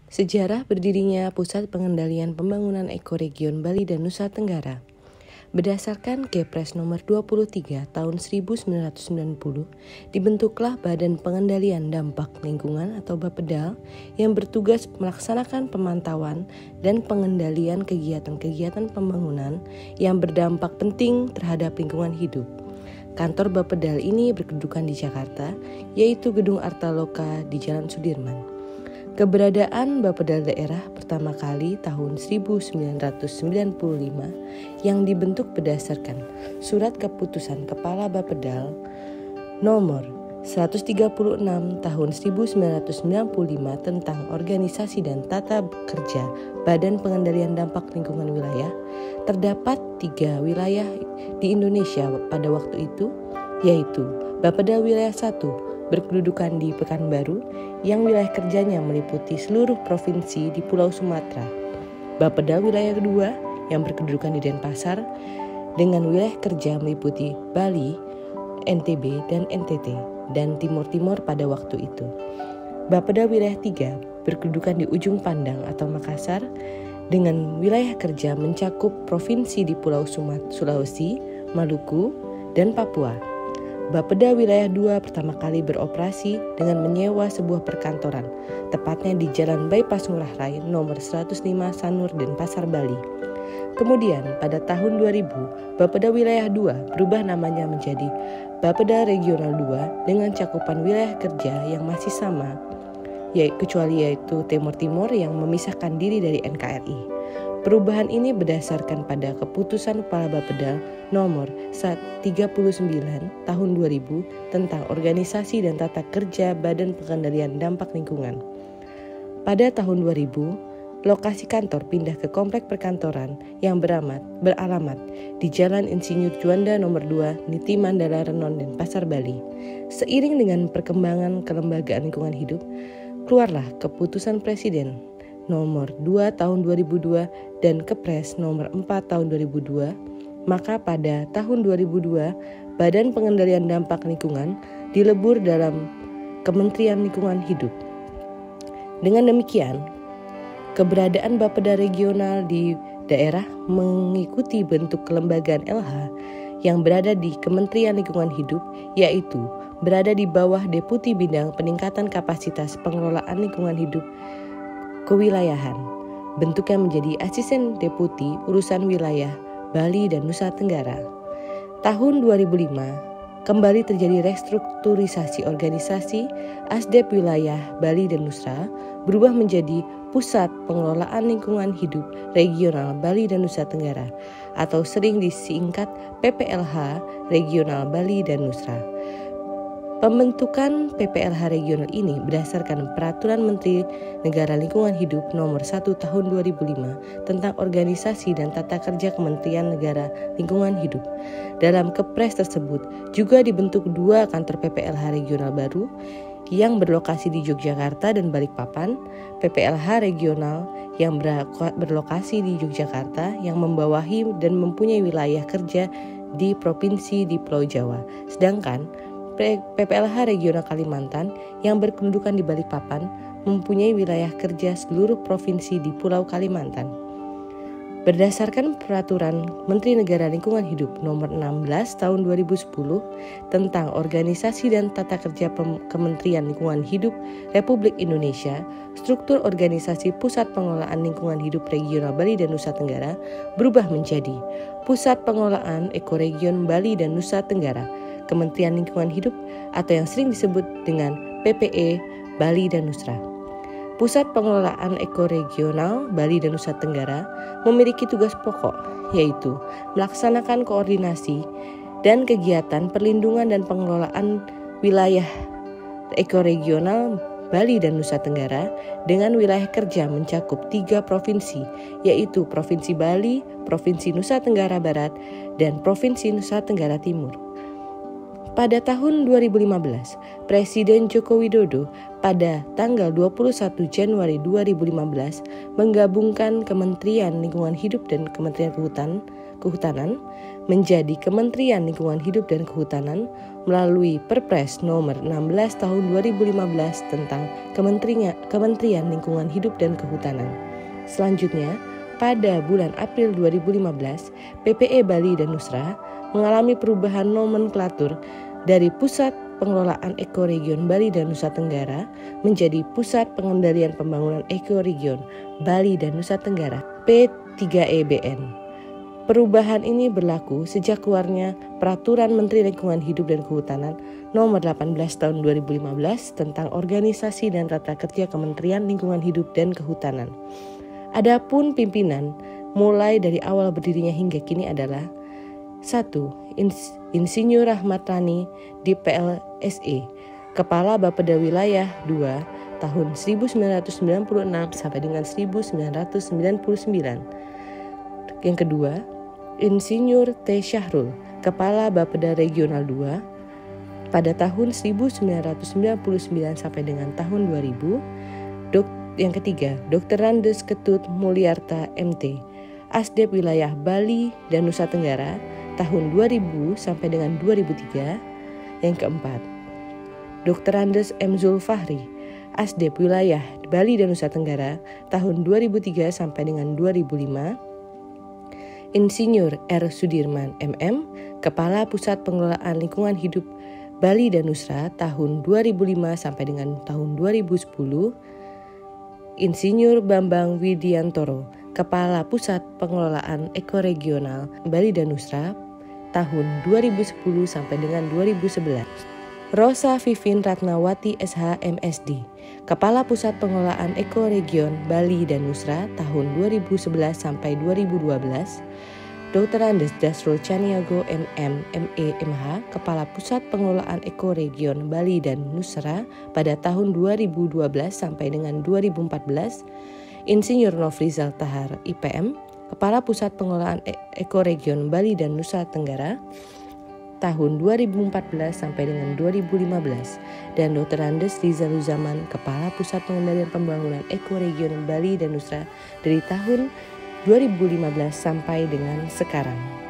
Sejarah berdirinya Pusat Pengendalian Pembangunan Ekoregion Bali dan Nusa Tenggara. Berdasarkan Kepres nomor 23 tahun 1990, dibentuklah Badan Pengendalian Dampak Lingkungan atau Bapedal yang bertugas melaksanakan pemantauan dan pengendalian kegiatan-kegiatan pembangunan yang berdampak penting terhadap lingkungan hidup. Kantor Bapedal ini berkedudukan di Jakarta, yaitu Gedung Artaloka di Jalan Sudirman. Keberadaan Bapedal daerah pertama kali tahun 1995 yang dibentuk berdasarkan Surat Keputusan Kepala Bapedal nomor 136 tahun 1995 tentang organisasi dan tata kerja Badan Pengendalian Dampak Lingkungan Wilayah. Terdapat 3 wilayah di Indonesia pada waktu itu, yaitu Bapedal Wilayah 1 berkedudukan di Pekanbaru yang wilayah kerjanya meliputi seluruh provinsi di Pulau Sumatera. Bapedal Wilayah kedua yang berkedudukan di Denpasar dengan wilayah kerja meliputi Bali, NTB, dan NTT dan Timur-Timur pada waktu itu. Bapedal Wilayah 3 berkedudukan di Ujung Pandang atau Makassar dengan wilayah kerja mencakup provinsi di Pulau Sulawesi, Maluku, dan Papua. Bapedal Wilayah 2 pertama kali beroperasi dengan menyewa sebuah perkantoran, tepatnya di Jalan Bypass Ngurah Rai nomor 105 Sanur, Denpasar, Bali. Kemudian pada tahun 2000, Bapedal Wilayah 2 berubah namanya menjadi Bapedal Regional 2 dengan cakupan wilayah kerja yang masih sama, kecuali yaitu Timur-Timur yang memisahkan diri dari NKRI. Perubahan ini berdasarkan pada Keputusan Kepala Bapedal nomor 39 tahun 2000 tentang organisasi dan tata kerja Badan Pengendalian Dampak Lingkungan. Pada tahun 2000, lokasi kantor pindah ke komplek perkantoran yang beralamat di Jalan Insinyur Juanda nomor 2, Niti Mandala Renon, Denpasar, Bali. Seiring dengan perkembangan kelembagaan lingkungan hidup, keluarlah Keputusan Presiden nomor 2 tahun 2002 dan Kepres nomor 4 tahun 2002, maka pada tahun 2002 Badan Pengendalian Dampak Lingkungan dilebur dalam Kementerian Lingkungan Hidup. Dengan demikian, keberadaan Bapedal regional di daerah mengikuti bentuk kelembagaan LH yang berada di Kementerian Lingkungan Hidup, yaitu berada di bawah Deputi Bidang Peningkatan Kapasitas Pengelolaan Lingkungan Hidup Kewilayahan. Bentuknya menjadi Asisten Deputi Urusan Wilayah Bali dan Nusa Tenggara. Tahun 2005 kembali terjadi restrukturisasi organisasi. Asdep Wilayah Bali dan Nusa berubah menjadi Pusat Pengelolaan Lingkungan Hidup Regional Bali dan Nusa Tenggara atau sering disingkat PPLH Regional Bali dan Nusa. Pembentukan PPLH regional ini berdasarkan Peraturan Menteri Negara Lingkungan Hidup nomor 1 tahun 2005 tentang organisasi dan tata kerja Kementerian Negara Lingkungan Hidup. Dalam Kepres tersebut juga dibentuk 2 kantor PPLH regional baru yang berlokasi di Yogyakarta dan Balikpapan. PPLH regional yang berlokasi di Yogyakarta yang membawahi dan mempunyai wilayah kerja di provinsi di Pulau Jawa. Sedangkan PPLH Regional Kalimantan yang berkedudukan di Balikpapan mempunyai wilayah kerja seluruh provinsi di Pulau Kalimantan. Berdasarkan Peraturan Menteri Negara Lingkungan Hidup nomor 16 tahun 2010 tentang organisasi dan tata kerja Kementerian Lingkungan Hidup Republik Indonesia, struktur organisasi Pusat Pengelolaan Lingkungan Hidup Regional Bali dan Nusa Tenggara berubah menjadi Pusat Pengelolaan Ekoregion Bali dan Nusa Tenggara, Kementerian Lingkungan Hidup atau yang sering disebut dengan PPE Bali dan Nusa. Pusat Pengelolaan Ekoregional Bali dan Nusa Tenggara memiliki tugas pokok, yaitu melaksanakan koordinasi dan kegiatan perlindungan dan pengelolaan wilayah ekoregional Bali dan Nusa Tenggara dengan wilayah kerja mencakup 3 provinsi, yaitu Provinsi Bali, Provinsi Nusa Tenggara Barat, dan Provinsi Nusa Tenggara Timur. Pada tahun 2015, Presiden Joko Widodo pada tanggal 21 Januari 2015 menggabungkan Kementerian Lingkungan Hidup dan Kementerian Kehutanan menjadi Kementerian Lingkungan Hidup dan Kehutanan melalui Perpres nomor 16 tahun 2015 tentang Kementerian Lingkungan Hidup dan Kehutanan. Selanjutnya, pada bulan April 2015, PPE Bali dan Nusra mengalami perubahan nomenklatur dari Pusat Pengelolaan Ekoregion Bali dan Nusa Tenggara menjadi Pusat Pengendalian Pembangunan Ekoregion Bali dan Nusa Tenggara P3EBN. Perubahan ini berlaku sejak keluarnya Peraturan Menteri Lingkungan Hidup dan Kehutanan Nomor 18 Tahun 2015 tentang Organisasi dan Tata Kerja Kementerian Lingkungan Hidup dan Kehutanan. Adapun pimpinan mulai dari awal berdirinya hingga kini adalah 1. Insinyur Rahmat Rani DPLSE, Kepala Bapeda Wilayah 2 tahun 1996 sampai dengan 1999. Yang kedua, Insinyur T. Syahrul, Kepala Bapeda Regional 2 pada tahun 1999 sampai dengan tahun 2000. Yang ketiga, Dr. Randes Ketut Mulyarta MT, Asdep Wilayah Bali dan Nusa Tenggara tahun 2000 sampai dengan 2003. Yang keempat, Dr. Randes M. Zulfahri, Asdep Wilayah Bali dan Nusa Tenggara tahun 2003 sampai dengan 2005. Insinyur R. Sudirman MM, Kepala Pusat Pengelolaan Lingkungan Hidup Bali dan Nusra tahun 2005 sampai dengan tahun 2010. Insinyur Bambang Widiantoro, Kepala Pusat Pengelolaan Ekoregional Bali dan Nusra tahun 2010 sampai dengan 2011. Rosa Vivin Ratnawati SH MSD, Kepala Pusat Pengelolaan Ekoregion Bali dan Nusra tahun 2011 sampai 2012. Dr. Andes Dasrul Caniago MM ME MH, Kepala Pusat Pengelolaan Ekoregion Bali dan Nusra pada tahun 2012 sampai dengan 2014. Insinyur Nofrizal Tahar IPM, Kepala Pusat Pengelolaan Ekoregion Bali dan Nusa Tenggara tahun 2014 sampai dengan 2015, dan Dr. Andes Rizaluzaman, Kepala Pusat Pengendalian Pembangunan Ekoregion Bali dan Nusra dari tahun 2015 sampai dengan sekarang.